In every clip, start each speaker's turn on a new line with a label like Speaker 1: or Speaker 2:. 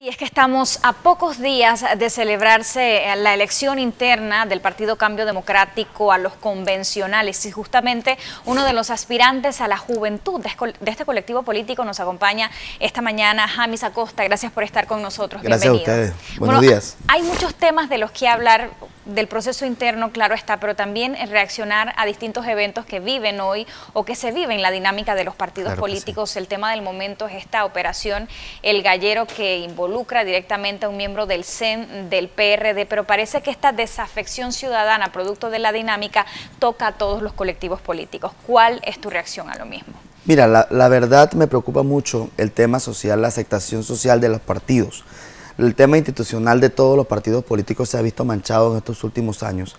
Speaker 1: Y es que estamos a pocos días de celebrarse la elección interna del Partido Cambio Democrático a los convencionales, y justamente uno de los aspirantes a la juventud de este colectivo político nos acompaña esta mañana, Jamis Acosta. Gracias por estar con nosotros.
Speaker 2: Gracias
Speaker 1: Bienvenido.
Speaker 2: a ustedes. Buenos días.
Speaker 1: Hay muchos temas de los que hablar del proceso interno, claro está, pero también reaccionar a distintos eventos que viven hoy o que se viven en la dinámica de los partidos políticos. Sí. El tema del momento es esta operación El Gallero, que involucra directamente a un miembro del CEN, del PRD, pero parece que esta desafección ciudadana, producto de la dinámica, toca a todos los colectivos políticos. ¿Cuál es tu reacción a lo mismo?
Speaker 2: Mira, la verdad me preocupa mucho el tema social, la aceptación social de los partidos. El tema institucional de todos los partidos políticos se ha visto manchado en estos últimos años.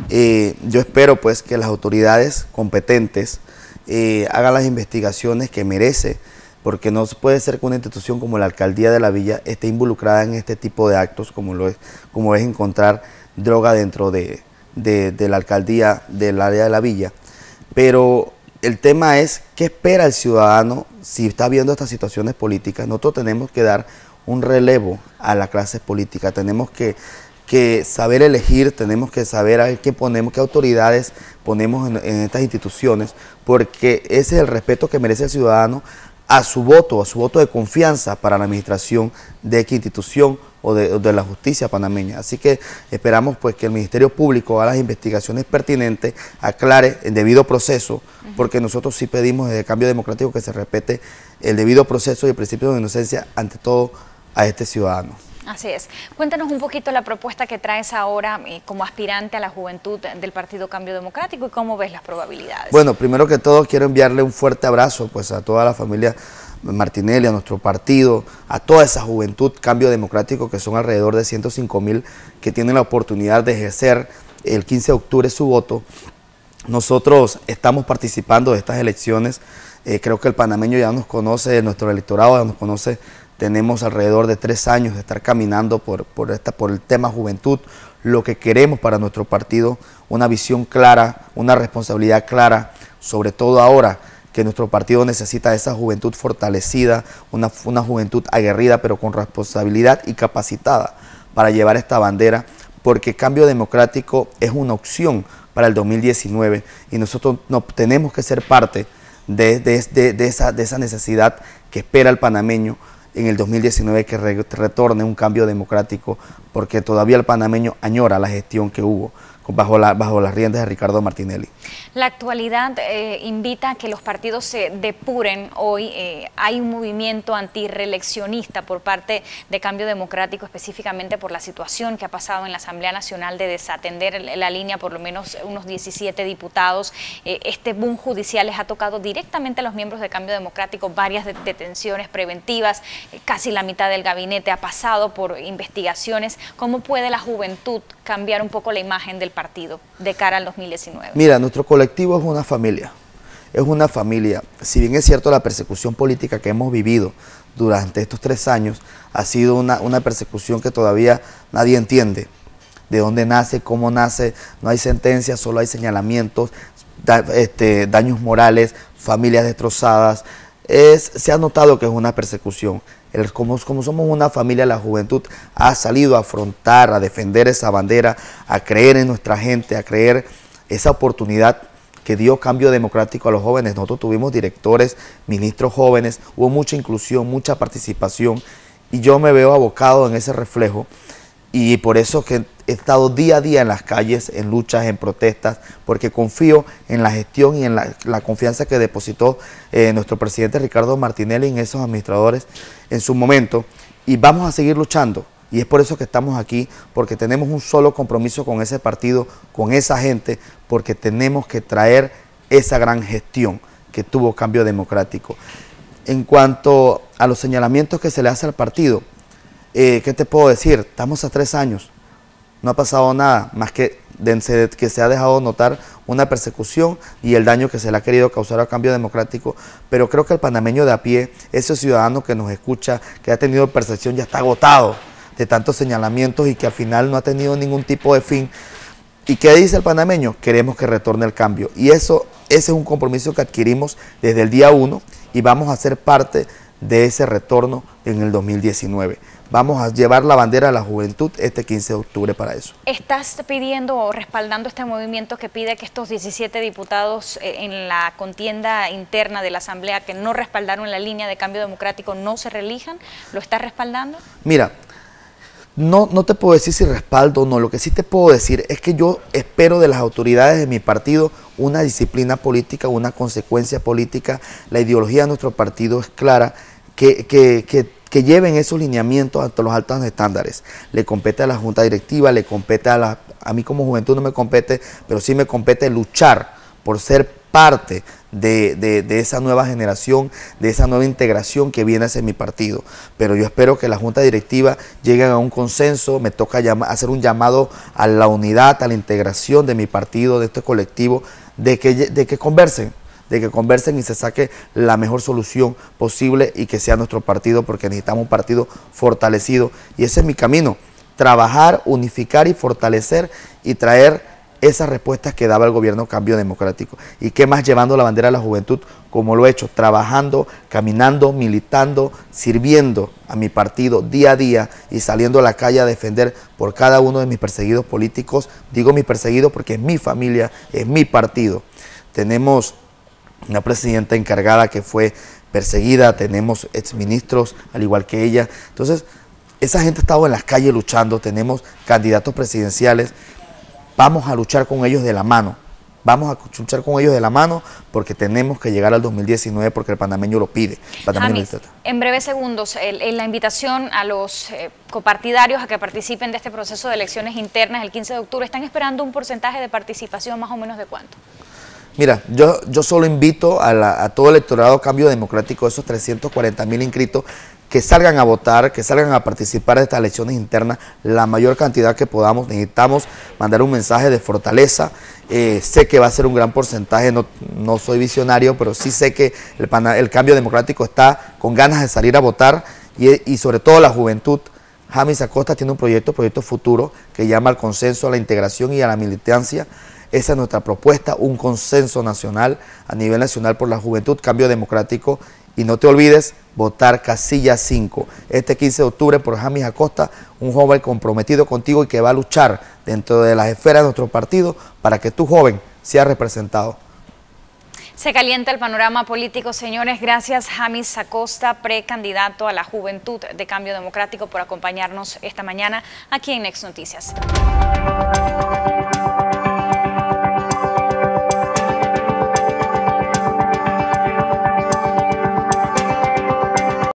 Speaker 2: Yo espero pues que las autoridades competentes hagan las investigaciones que merece, porque no puede ser que una institución como la Alcaldía de la Villa esté involucrada en este tipo de actos, como es encontrar droga dentro de la alcaldía del área de la Villa. Pero el tema es, ¿qué espera el ciudadano si está viendo estas situaciones políticas? Nosotros tenemos que dar un relevo a la clase política, tenemos que saber elegir, tenemos que saber a qué ponemos, qué autoridades ponemos en estas instituciones, porque ese es el respeto que merece el ciudadano a su voto de confianza para la administración de X institución o de la justicia panameña. Así que esperamos pues que el Ministerio Público haga las investigaciones pertinentes, aclare el debido proceso, porque nosotros sí pedimos desde Cambio Democrático que se respete el debido proceso y el principio de inocencia ante todo a este ciudadano.
Speaker 1: Así es. Cuéntanos un poquito la propuesta que traes ahora como aspirante a la juventud del Partido Cambio Democrático y cómo ves las probabilidades.
Speaker 2: Bueno, primero que todo quiero enviarle un fuerte abrazo pues a toda la familia Martinelli, a nuestro partido, a toda esa juventud Cambio Democrático, que son alrededor de 105.000 que tienen la oportunidad de ejercer el 15 de octubre su voto. Nosotros estamos participando de estas elecciones, creo que el panameño ya nos conoce, nuestro electorado ya nos conoce. Tenemos alrededor de 3 años de estar caminando por el tema juventud, lo que queremos para nuestro partido, una visión clara, una responsabilidad clara, sobre todo ahora que nuestro partido necesita esa juventud fortalecida, una juventud aguerrida pero con responsabilidad y capacitada para llevar esta bandera, porque Cambio Democrático es una opción para el 2019 y nosotros no tenemos que ser parte de esa necesidad que espera el panameño en el 2019, que retorne un cambio democrático, porque todavía el panameño añora la gestión que hubo bajo las riendas de Ricardo Martinelli.
Speaker 1: La actualidad invita a que los partidos se depuren. Hoy hay un movimiento antirreeleccionista por parte de Cambio Democrático, específicamente por la situación que ha pasado en la Asamblea Nacional de desatender la línea por lo menos unos 17 diputados. Este boom judicial les ha tocado directamente a los miembros de Cambio Democrático, varias detenciones preventivas, casi la mitad del gabinete ha pasado por investigaciones. ¿Cómo puede la juventud cambiar un poco la imagen del partido de cara al 2019?
Speaker 2: Mira, nuestro colectivo es una familia, si bien es cierto la persecución política que hemos vivido durante estos 3 años ha sido una persecución que todavía nadie entiende de dónde nace, cómo nace, no hay sentencias, solo hay señalamientos, daños morales, familias destrozadas. Se ha notado que es una persecución. Como somos una familia, la juventud ha salido a afrontar, a defender esa bandera, a creer en nuestra gente, a creer esa oportunidad que dio Cambio Democrático a los jóvenes. Nosotros tuvimos directores, ministros jóvenes, hubo mucha inclusión, mucha participación, y yo me veo abocado en ese reflejo, y por eso que he estado día a día en las calles, en luchas, en protestas, porque confío en la gestión y en la confianza que depositó nuestro presidente Ricardo Martinelli en esos administradores en su momento, y vamos a seguir luchando. Y es por eso que estamos aquí, porque tenemos un solo compromiso con ese partido, con esa gente, porque tenemos que traer esa gran gestión que tuvo Cambio Democrático. En cuanto a los señalamientos que se le hace al partido, ¿qué te puedo decir? Estamos a 3 años, no ha pasado nada, más que se ha dejado notar una persecución y el daño que se le ha querido causar a Cambio Democrático, pero creo que el panameño de a pie, ese ciudadano que nos escucha, que ha tenido percepción, ya está agotado de tantos señalamientos y que al final no ha tenido ningún tipo de fin. ¿Y qué dice el panameño? Queremos que retorne el cambio, y ese es un compromiso que adquirimos desde el día 1 y vamos a ser parte de ese retorno en el 2019. vamos a llevar la bandera de la juventud este 15 de octubre para eso.
Speaker 1: ¿Estás pidiendo o respaldando este movimiento que pide que estos 17 diputados en la contienda interna de la Asamblea que no respaldaron la línea de Cambio Democrático no se reelijan? ¿Lo estás respaldando?
Speaker 2: Mira, no te puedo decir si respaldo o no, lo que sí te puedo decir es que yo espero de las autoridades de mi partido una disciplina política, una consecuencia política. La ideología de nuestro partido es clara, que lleven esos lineamientos hasta los altos estándares. Le compete a la Junta Directiva, le compete a mí como juventud no me compete, pero sí me compete luchar por ser parte de esa nueva generación, de esa nueva integración que viene hacia mi partido. Pero yo espero que la Junta Directiva llegue a un consenso. Me toca hacer un llamado a la unidad, a la integración de mi partido, de este colectivo, de que conversen y se saque la mejor solución posible y que sea nuestro partido, porque necesitamos un partido fortalecido. Y ese es mi camino: trabajar, unificar y fortalecer y traer esas respuestas que daba el gobierno Cambio Democrático. Y qué más, llevando la bandera de la juventud como lo he hecho, trabajando, caminando, militando, sirviendo a mi partido día a día y saliendo a la calle a defender por cada uno de mis perseguidos políticos. Digo mis perseguidos porque es mi familia, es mi partido. Tenemos una presidenta encargada que fue perseguida, tenemos exministros al igual que ella. Entonces, esa gente ha estado en las calles luchando, tenemos candidatos presidenciales. Vamos a luchar con ellos de la mano, porque tenemos que llegar al 2019 porque el panameño lo pide.
Speaker 1: James, en breves segundos, la invitación a los copartidarios a que participen de este proceso de elecciones internas el 15 de octubre, ¿están esperando un porcentaje de participación más o menos de cuánto?
Speaker 2: Mira, yo solo invito a todo el electorado Cambio Democrático, esos 340.000 inscritos, que salgan a votar, que salgan a participar de estas elecciones internas, la mayor cantidad que podamos. Necesitamos mandar un mensaje de fortaleza. Sé que va a ser un gran porcentaje, no soy visionario, pero sí sé que el Cambio Democrático está con ganas de salir a votar y sobre todo la juventud. James Acosta tiene un proyecto futuro, que llama al consenso, a la integración y a la militancia. Esa es nuestra propuesta, un consenso nacional, a nivel nacional, por la juventud, Cambio Democrático. Y no te olvides votar casilla 5 este 15 de octubre por James Acosta, un joven comprometido contigo y que va a luchar dentro de las esferas de nuestro partido para que tu joven sea representado.
Speaker 1: Se calienta el panorama político, señores. Gracias, James Acosta, precandidato a la Juventud de Cambio Democrático, por acompañarnos esta mañana aquí en Next Noticias.